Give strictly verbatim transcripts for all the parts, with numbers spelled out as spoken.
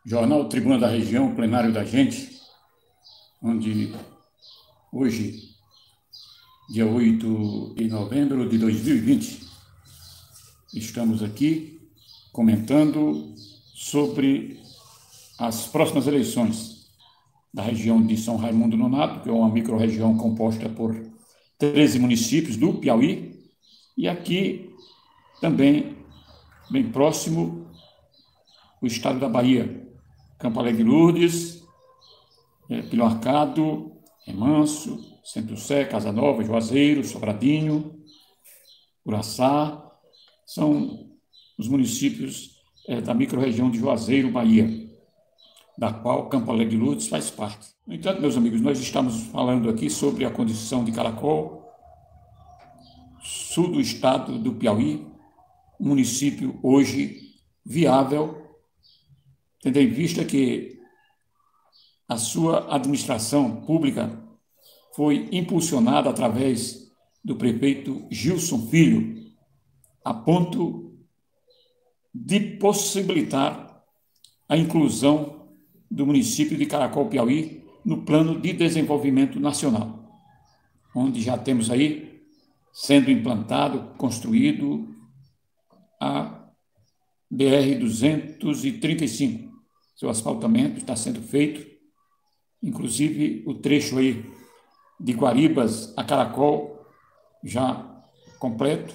Jornal Tribuna da Região, plenário da gente, onde hoje, dia oito de novembro de dois mil e vinte, estamos aqui comentando sobre as próximas eleições da região de São Raimundo Nonato, que é uma microrregião composta por treze municípios do Piauí, e aqui também, bem próximo, o estado da Bahia, Campo Alegre Lourdes, é, Pilão Arcado, Remanso, Centro Sé, Casa Nova, Juazeiro, Sobradinho, Uraçá, são os municípios é, da microrregião de Juazeiro, Bahia, da qual Campo Alegre Lourdes faz parte. No entanto, meus amigos, nós estamos falando aqui sobre a condição de Caracol, sul do estado do Piauí, um município hoje viável, tendo em vista que a sua administração pública foi impulsionada através do prefeito Gilson Filho, a ponto de possibilitar a inclusão do município de Caracol, Piauí, no Plano de Desenvolvimento Nacional, onde já temos aí sendo implantado, construído a B R duzentos e trinta e cinco. Seu asfaltamento está sendo feito, inclusive o trecho aí de Guaribas a Caracol já completo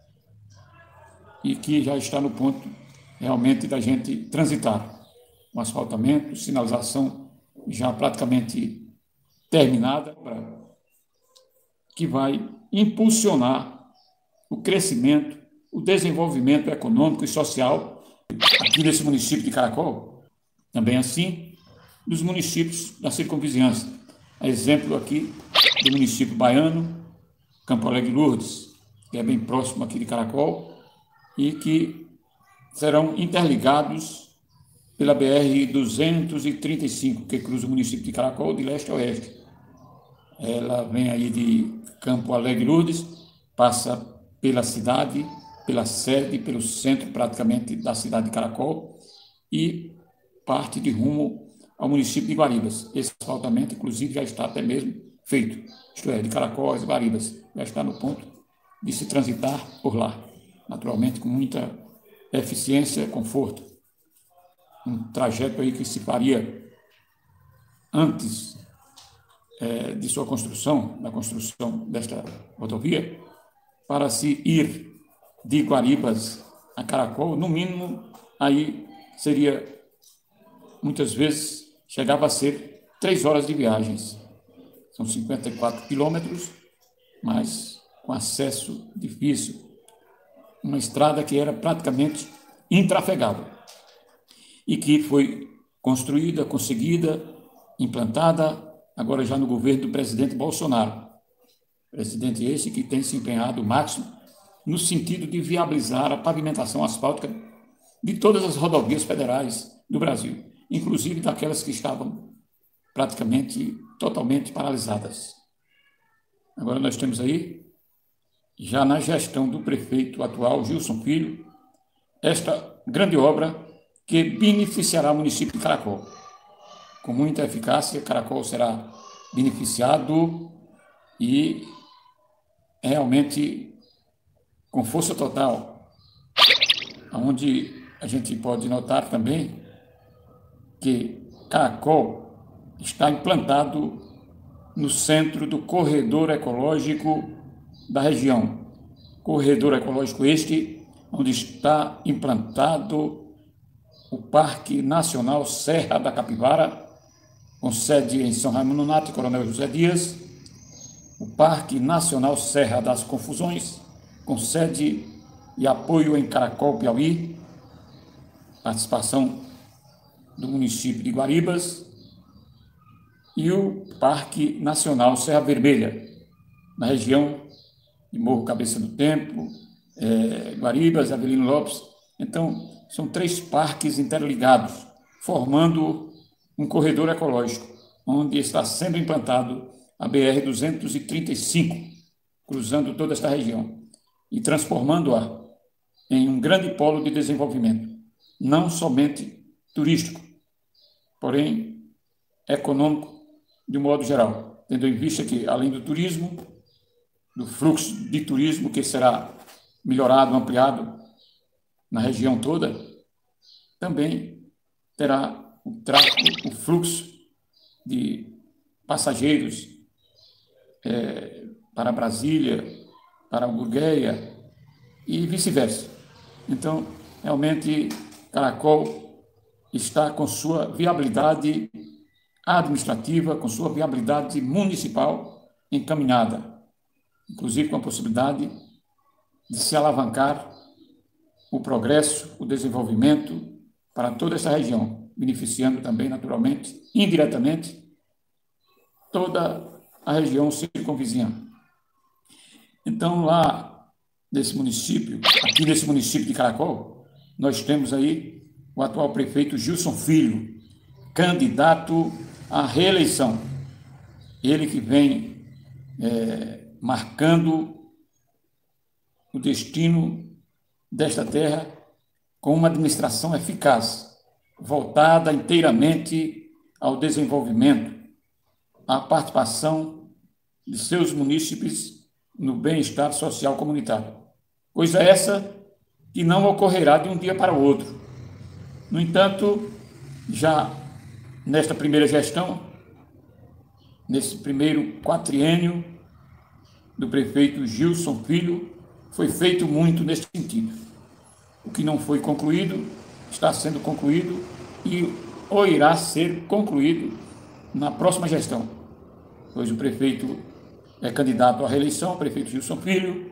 e que já está no ponto realmente da gente transitar. O asfaltamento, sinalização já praticamente terminada, que vai impulsionar o crescimento, o desenvolvimento econômico e social aqui nesse município de Caracol, também assim dos municípios da circunvizinhança. A exemplo aqui do município baiano, Campo Alegre Lourdes, que é bem próximo aqui de Caracol e que serão interligados pela B R duzentos e trinta e cinco, que cruza o município de Caracol de leste a oeste. Ela vem aí de Campo Alegre Lourdes, passa pela cidade, pela sede, pelo centro praticamente da cidade de Caracol e parte de rumo ao município de Guaribas. Esse asfaltamento, inclusive, já está até mesmo feito, isto é, de Caracol às Guaribas, já está no ponto de se transitar por lá, naturalmente com muita eficiência e conforto. Um trajeto aí que se faria antes é, de sua construção, da construção desta rodovia, para se ir de Guaribas a Caracol, no mínimo, aí seria, muitas vezes, chegava a ser três horas de viagens. São cinquenta e quatro quilômetros, mas com acesso difícil. Uma estrada que era praticamente intrafegável e que foi construída, conseguida, implantada, agora já no governo do presidente Bolsonaro. Presidente esse que tem se empenhado o máximo no sentido de viabilizar a pavimentação asfáltica de todas as rodovias federais do Brasil, inclusive daquelas que estavam praticamente totalmente paralisadas. Agora nós temos aí, já na gestão do prefeito atual, Gilson Filho, esta grande obra que beneficiará o município de Caracol. Com muita eficácia, Caracol será beneficiado e realmente com força total, onde a gente pode notar também que Caracol está implantado no centro do corredor ecológico da região. Corredor ecológico este, onde está implantado o Parque Nacional Serra da Capivara, com sede em São Raimundo Nonato e Coronel José Dias, o Parque Nacional Serra das Confusões, com sede e apoio em Caracol, Piauí, participação do município de Guaribas, e o Parque Nacional Serra Vermelha, na região de Morro Cabeça do Tempo, é, Guaribas, Avelino Lopes. Então, são três parques interligados, formando um corredor ecológico, onde está sendo implantado a B R duzentos e trinta e cinco, cruzando toda esta região e transformando-a em um grande polo de desenvolvimento, não somente turístico, porém econômico de um modo geral, tendo em vista que, além do turismo, do fluxo de turismo que será melhorado, ampliado na região toda, também terá o tráfego, o fluxo de passageiros é, para Brasília, para Gurgueia e vice-versa. Então, realmente, Caracol está com sua viabilidade administrativa, com sua viabilidade municipal encaminhada, inclusive com a possibilidade de se alavancar o progresso, o desenvolvimento para toda essa região, beneficiando também, naturalmente, indiretamente, toda a região circunvizinha. Então, lá nesse município, aqui nesse município de Caracol, nós temos aí o atual prefeito Gilson Filho, candidato à reeleição. Ele que vem é, marcando o destino desta terra com uma administração eficaz, voltada inteiramente ao desenvolvimento, à participação de seus munícipes no bem-estar social comunitário. Coisa essa que não ocorrerá de um dia para o outro. No entanto, já nesta primeira gestão, nesse primeiro quatriênio do prefeito Gilson Filho, foi feito muito nesse sentido. O que não foi concluído está sendo concluído e ou irá ser concluído na próxima gestão, pois o prefeito é candidato à reeleição, o prefeito Gilson Filho,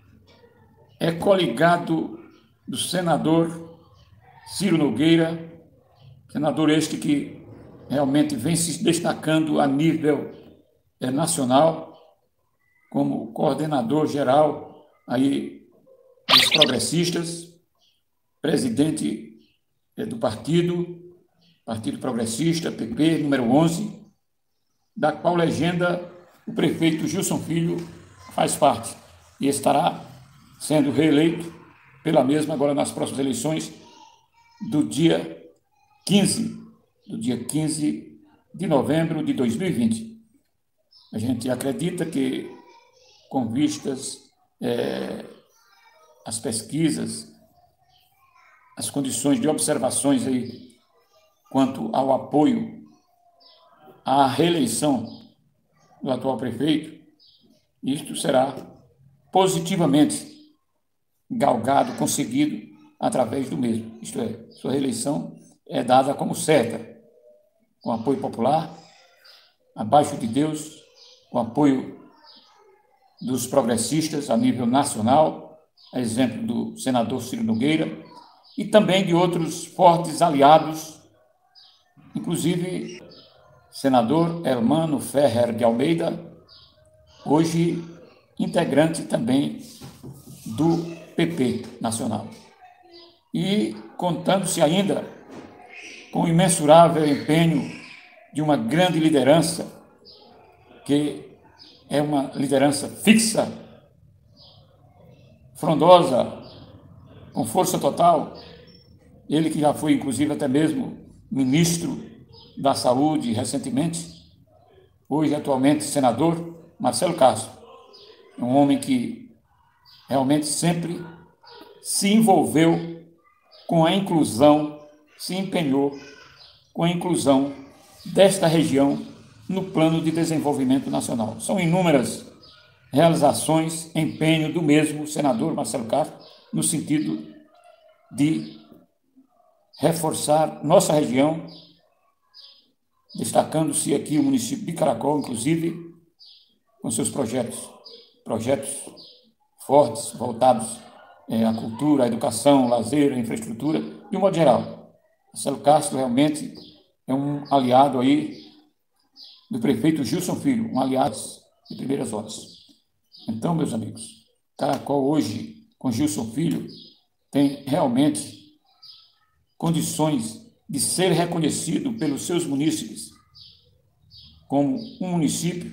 é coligado do senador Ciro Nogueira, senador este que realmente vem se destacando a nível é, nacional como coordenador geral aí dos progressistas, presidente é, do partido, Partido Progressista, P P, número onze, da qual legenda o prefeito Gilson Filho faz parte e estará sendo reeleito pela mesma agora nas próximas eleições do dia quinze, do dia quinze de novembro de dois mil e vinte. A gente acredita que, com vistas é, às pesquisas, as condições de observações aí quanto ao apoio à reeleição do atual prefeito, isto será positivamente galgado, conseguido através do mesmo. Isto é, sua reeleição é dada como certa, com apoio popular, abaixo de Deus, com apoio dos progressistas a nível nacional, a exemplo do senador Ciro Nogueira, e também de outros fortes aliados, inclusive senador Hermano Ferrer de Almeida, hoje integrante também do P P nacional. E contando-se ainda com o imensurável empenho de uma grande liderança, que é uma liderança fixa, frondosa, com força total, ele que já foi, inclusive, até mesmo ministro da Saúde recentemente, hoje atualmente senador, Marcelo Castro, é um homem que realmente sempre se envolveu com a inclusão, se empenhou com a inclusão desta região no plano de desenvolvimento nacional. São inúmeras realizações, empenho do mesmo senador Marcelo Castro, no sentido de reforçar nossa região, destacando-se aqui o município de Caracol, inclusive, com seus projetos, projetos fortes, voltados é, à cultura, à educação, lazer, à infraestrutura, de um modo geral. Marcelo Castro realmente é um aliado aí do prefeito Gilson Filho, um aliado de primeiras horas. Então, meus amigos, Caracol hoje, com Gilson Filho, tem realmente condições de ser reconhecido pelos seus munícipes como um município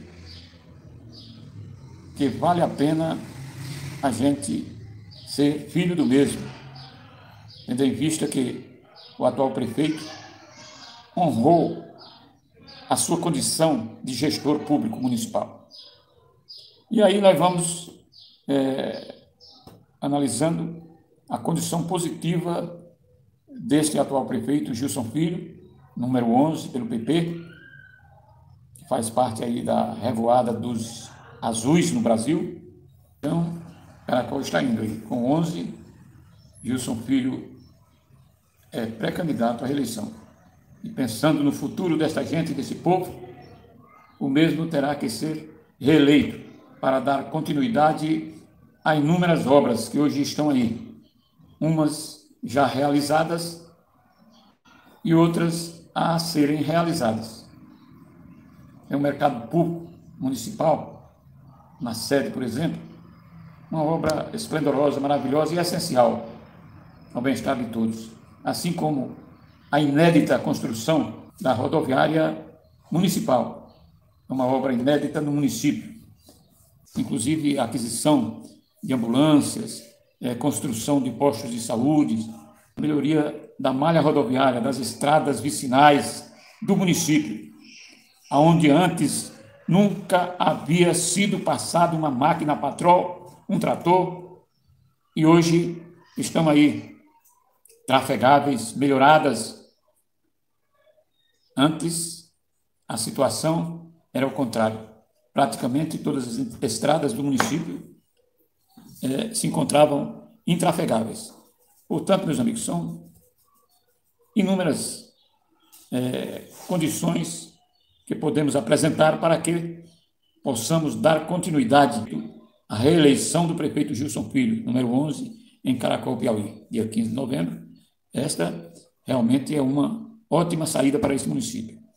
que vale a pena a gente ser filho do mesmo, tendo em vista que o atual prefeito honrou a sua condição de gestor público municipal. E aí nós vamos é, analisando a condição positiva deste atual prefeito, Gilson Filho, número onze, pelo P P, que faz parte aí da revoada dos azuis no Brasil. Então, Caracol está indo aí com onze, Gilson Filho é pré-candidato à reeleição. E pensando no futuro desta gente, desse povo, o mesmo terá que ser reeleito para dar continuidade a inúmeras obras que hoje estão aí, umas já realizadas e outras a serem realizadas. É um mercado público municipal, na sede, por exemplo, uma obra esplendorosa, maravilhosa e essencial ao bem-estar de todos, assim como a inédita construção da rodoviária municipal, uma obra inédita no município, inclusive a aquisição de ambulâncias, é, construção de postos de saúde, melhoria da malha rodoviária, das estradas vicinais do município, onde antes nunca havia sido passado uma máquina a patrol, um trator, e hoje estão aí trafegáveis, melhoradas. Antes, a situação era o contrário. Praticamente todas as estradas do município eh, se encontravam intrafegáveis. Portanto, meus amigos, são inúmeras eh, condições que podemos apresentar para que possamos dar continuidade à reeleição do prefeito Gilson Filho, número onze, em Caracol, Piauí, dia quinze de novembro. Esta realmente é uma ótima saída para esse município.